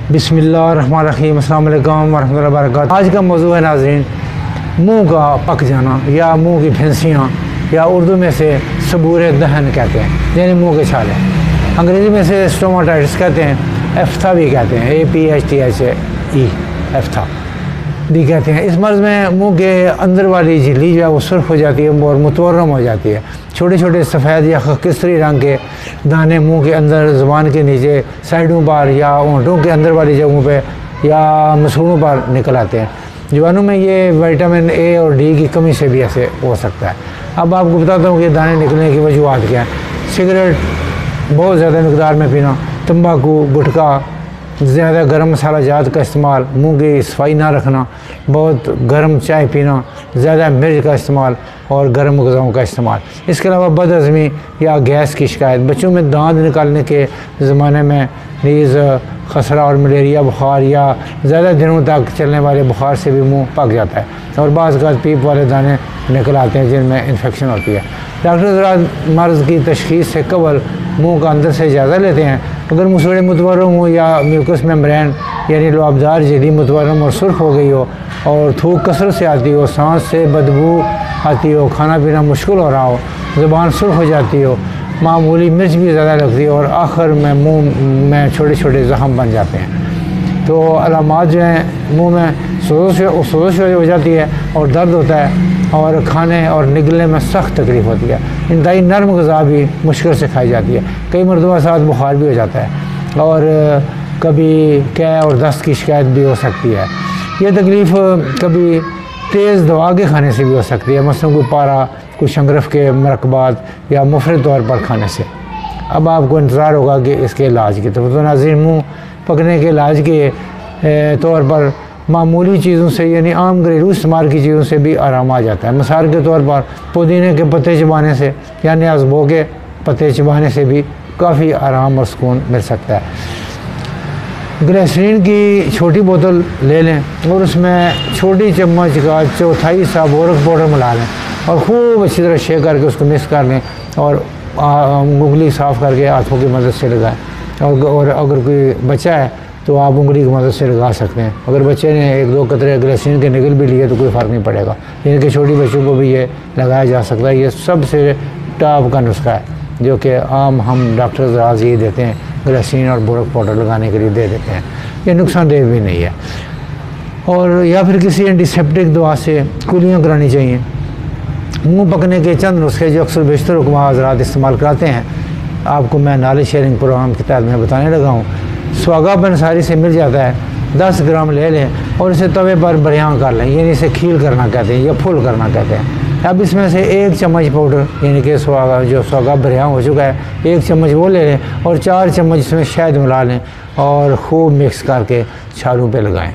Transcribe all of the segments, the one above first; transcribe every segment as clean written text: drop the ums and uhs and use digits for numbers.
बिस्मिल्लाहिर्रहमानिर्रहीम, अस्सलाम वालेकुम वरहमतुल्लाहि वबरकातुहू। आज का मौजू है नाज़रीन, मुंह का पक जाना या मुंह की फिंसियाँ या उर्दू में से सबूर दहन कहते हैं, यानी मुंह के छाले। अंग्रेज़ी में से स्टोमाटाइटिस कहते हैं, एफ्था भी कहते हैं, APHTHE एफ्था भी कहते हैं। इस मर्ज़ में मुंह के अंदर वाली झिल्ली जो है वो सुर्ख हो जाती है और मुतवर्रम हो जाती है। छोटे छोटे सफ़ेद या खकिस्तरी रंग के दाने मुंह के अंदर, ज़ुबान के नीचे, साइडों पर या होंठों के अंदर वाली जगहों पे या मसूड़ों पर निकल आते हैं। जवानों में ये विटामिन A और D की कमी से भी ऐसे हो सकता है। अब आपको बताता हूँ कि दाने निकलने की वजूहत क्या है। सिगरेट बहुत ज़्यादा मकदार में पीना, तंबाकू, गुटखा, ज़्यादा गर्म मसाला जात का इस्तेमाल, मुंह की सफाई ना रखना, बहुत गर्म चाय पीना, ज़्यादा मिर्च का इस्तेमाल और गर्म ग़िज़ाओं का इस्तेमाल। इसके अलावा बदहज़मी या गैस की शिकायत। बच्चों में दांत निकालने के ज़माने में नीज़, खसरा और मलेरिया बुखार या ज़्यादा दिनों तक चलने वाले बुखार से भी मुंह पक जाता है और बाज़ औक़ात पीप वाले दाने निकल आते हैं जिनमें इन्फेक्शन होती है। डॉक्टर ज़रात मर्ज़ की तशख़ीस से कबल मुंह का अंदर से जायज़ा लेते हैं। अगर मुसड़े मुतवर्रम हो या म्यूकस मेम्ब्रेन यानी लुआबदार झिल्ली मुतवर्रम और सुर्ख हो गई हो और थूक कसरत से आती हो, सांस से बदबू आती हो, खाना पीना मुश्किल हो रहा हो, ज़ुबान सुर्ख हो जाती हो, मामूली मिर्च भी ज़्यादा लगती है और आखिर में मुंह में छोटे छोटे ज़ख़म बन जाते हैं, तो अलामात जो हैं मुंह में सोज़श हो जाती है और दर्द होता है और खाने और निगलने में सख्त तकलीफ़ होती है। इंतहाई नरम ग़िज़ा भी मुश्किल से खाई जाती है। कई मरतबा साथ बुखार भी हो जाता है और कभी कै और दस्त की शिकायत भी हो सकती है। ये तकलीफ़ कभी तेज़ दवा के खाने से भी हो सकती है, मसलन कोई पारा, कोई शंगरफ के मरकबात या मुफ़रद तौर पर खाने से। अब आपको इंतज़ार होगा कि इसके इलाज की तो नाज़रीन, मुँह पकने के इलाज के तौर पर मामूली चीज़ों से यानी आम घरेलू इस्तेमाल की चीज़ों से भी आराम आ जाता है। मिसाल के तौर पर पुदीने के पत्ते चबाने से या न्याज़बो के पत्ते चबाने से भी काफ़ी आराम और सुकून मिल सकता है। ग्लिसरीन की छोटी बोतल ले लें और उसमें छोटी चम्मच का चौथाई हिस्सा बोरक पाउडर मिला लें और खूब अच्छी तरह शेक करके उसको मिक्स कर लें और उंगली साफ़ करके हाथों की मदद से लगाएं। और अगर कोई बच्चा है तो आप उंगली की मदद से लगा सकते हैं। अगर बच्चे ने 1-2 कतरे ग्लिसरीन के निकल भी लिए तो कोई फ़र्क नहीं पड़ेगा। इनके छोटी बच्चों को भी ये लगाया जा सकता है। ये सबसे टॉप का नुस्खा है जो कि आम हम डॉक्टर ज़रात ही देते हैं, ग्लिसरीन और बोरक पाउडर लगाने के लिए दे देते हैं। ये नुकसानदेह भी नहीं है। और या फिर किसी एंटीसेप्टिक दवा से कुलियाँ करानी चाहिए। मुँह पकने के चंद नुस्खे जो अक्सर बेशतर हुक्मा हज़रात इस्तेमाल कराते हैं, आपको मैं नॉलेज शेयरिंग प्रोग्राम के तहत में बताने लगा हूँ। सुहागा पंसारी से मिल जाता है, 10 ग्राम ले लें और इसे तवे पर बरियां कर लें, यानी इसे खील करना कहते हैं या फुल करना कहते हैं। अब इसमें से 1 चम्मच पाउडर यानी कि सुहागा बरियां हो चुका है, 1 चम्मच वो ले लें और 4 चम्मच इसमें शहद मिला लें और खूब मिक्स करके छालों पे लगाएं।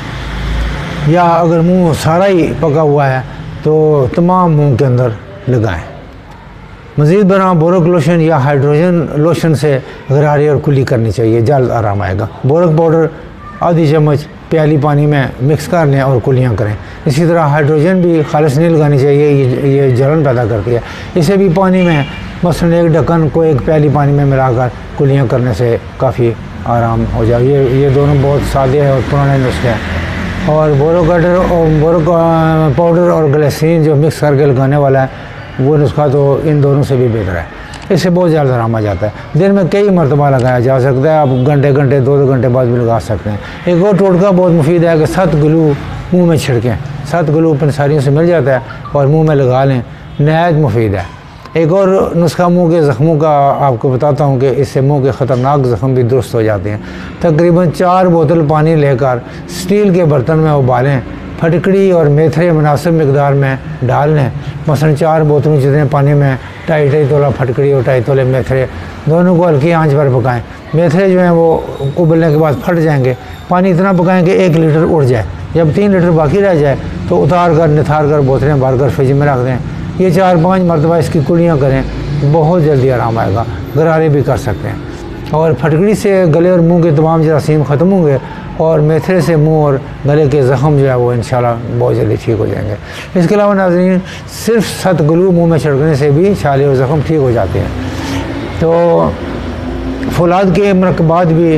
या अगर मुंह सारा ही पका हुआ है तो तमाम मुंह के अंदर लगाएं। मज़ीद बना बोरक लोशन या हाइड्रोजन लोशन से गरारे और कुली करनी चाहिए, जल्द आराम आएगा। बोरक पाउडर आधी चम्मच प्याली पानी में मिक्स कर लें और कुलियाँ करें। इसी तरह हाइड्रोजन भी खालिश नहीं लगानी चाहिए, ये जलन पैदा करती है। इसे भी पानी में मसलन 1 ढक्कन को 1 प्याली पानी में मिलाकर कुलियाँ करने से काफ़ी आराम हो जाए। ये दोनों बहुत सादे और पुराने नुस्खे हैं। और बोरक पाउडर और ग्लिसरीन जो मिक्स करके लगाने वाला है वो नुस्खा तो इन दोनों से भी बेहतर है। इससे बहुत ज़्यादा आराम आ जाता है। दिन में कई मरतबा लगाया जा सकता है, आप घंटे 2-2 घंटे बाद भी लगा सकते हैं। एक और टोटका बहुत मुफीद है कि सतगलू मुंह में छिड़कें। सतगलू पंसारियों से मिल जाता है और मुंह में लगा लें, नहायत मुफीद है। एक और नुस्खा मुंह के ज़ख्मों का आपको बताता हूँ कि इससे मुंह के ख़तरनाक ज़ख्म भी दुरुस्त हो जाते हैं। तकरीबन 4 बोतल पानी लेकर स्टील के बर्तन में उबालें, फटकड़ी और मेथरे मुनासिब मकदार में डाल लें। मसलन 4 बोतलों जितने पानी में 2.5 तोला फटकड़ी और 2.5 तोले मेथरे, दोनों को हल्की आंच पर पकाएं। मेथरे जो हैं वो उबलने के बाद फट जाएंगे। पानी इतना पकाएं कि 1 लीटर उड़ जाए। जब 3 लीटर बाकी रह जाए तो उतार कर निथार कर बोतलें भर कर फ्रिज में रख दें। ये 4-5 मरतबा इसकी कुलियाँ करें, बहुत जल्दी आराम आएगा। गरारे भी कर सकते हैं। और फटकड़ी से गले और मुंह के तमाम जरासीम ख़त्म होंगे और मेथरे से मुंह और गले के ज़ख़म जो है वो इंशाल्लाह बहुत जल्दी ठीक हो जाएंगे। इसके अलावा नाज़रीन, सिर्फ सतगलू मुंह में छिड़कने से भी छाले और ज़ख़म ठीक हो जाते हैं। तो फौलाद के मरकबात भी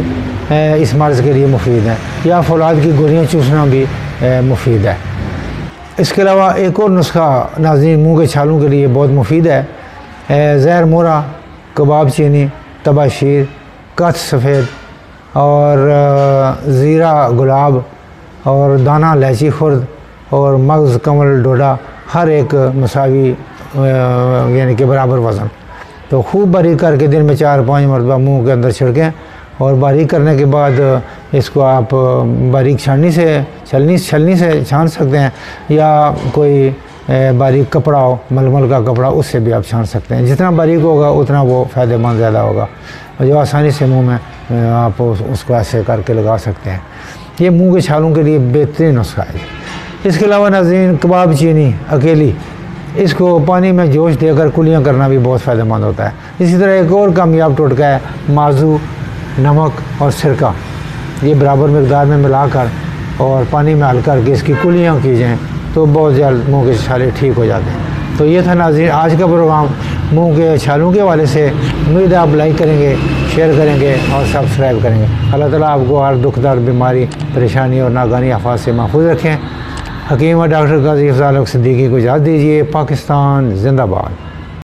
इस मर्ज़ के लिए मुफीद हैं, या फौलाद की गोलियाँ चूसना भी मुफीद है। इसके अलावा एक और नुस्खा नाज़रीन मुँह के छालों के लिए बहुत मुफीद है। ज़हर मोरा, कबाब चीनी, तबाशीर, कथ सफ़ेद और ज़ीरा गुलाब और दाना इलायची खुर्द और मगज़ कमल डोडा, हर एक मसावी यानी कि बराबर वज़न। तो खूब बारीक करके दिन में 4-5 मरतबा मुँह के अंदर छिड़कें और बारीक करने के बाद इसको आप बारीक छलनी से छान सकते हैं, या कोई बारीक कपड़ा हो, मलमल का कपड़ा, उससे भी आप छान सकते हैं। जितना बारीक होगा उतना वो फ़ायदेमंद ज़्यादा होगा, और जो आसानी से मुंह में आप उसको ऐसे करके लगा सकते हैं। ये मुंह के छालों के लिए बेहतरीन नुस्खा है। इसके अलावा नाज़रीन कबाब चीनी अकेली, इसको पानी में जोश देकर कुलियाँ करना भी बहुत फ़ायदेमंद होता है। इसी तरह एक और कामयाब टोटका है माजू, नमक और सिरका, ये बराबर मकदार में मिलाकर और पानी में हल करके इसकी कुलियाँ की जाएँ तो बहुत जल्द मुँह के छाले ठीक हो जाते हैं। तो ये था नाज़रीन आज का प्रोग्राम मुँह के छालों के हवाले से। उम्मीद है आप लाइक करेंगे, शेयर करेंगे और सब्सक्राइब करेंगे। अल्लाह ताला आपको हर दुख दर्द, बीमारी, परेशानी और नागानी आफात से महफूज रखें। हकीम और डॉक्टर गाजी अफ़ज़ल हक सिद्दीकी को इजाज़त दीजिए। पाकिस्तान जिंदाबाद।